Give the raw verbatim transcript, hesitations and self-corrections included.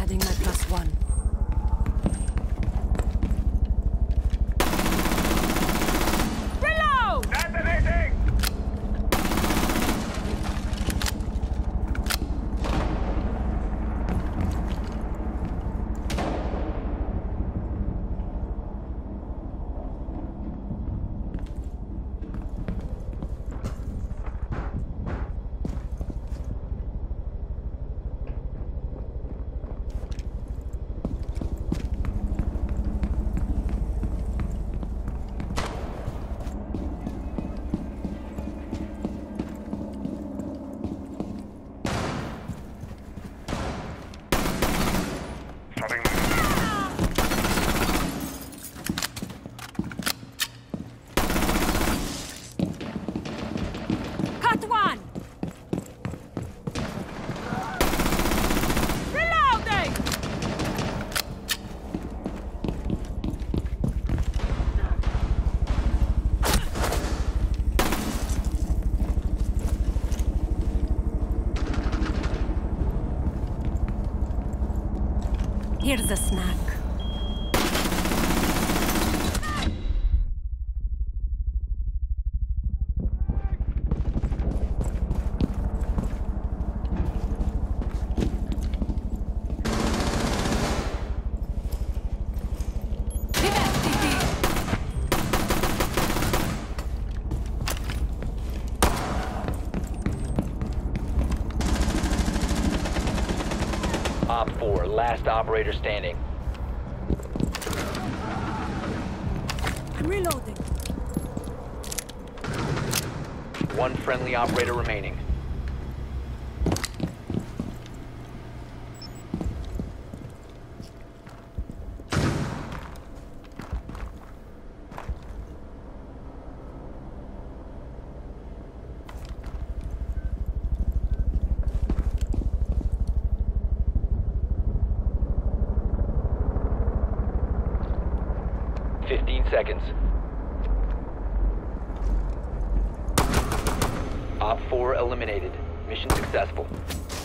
Adding my plus one. Reload! Detonating! Cut one! Reloading! Here's a snack. Op four, last operator standing. I'm reloading. One friendly operator remaining. Fifteen seconds. Op four eliminated. Mission successful.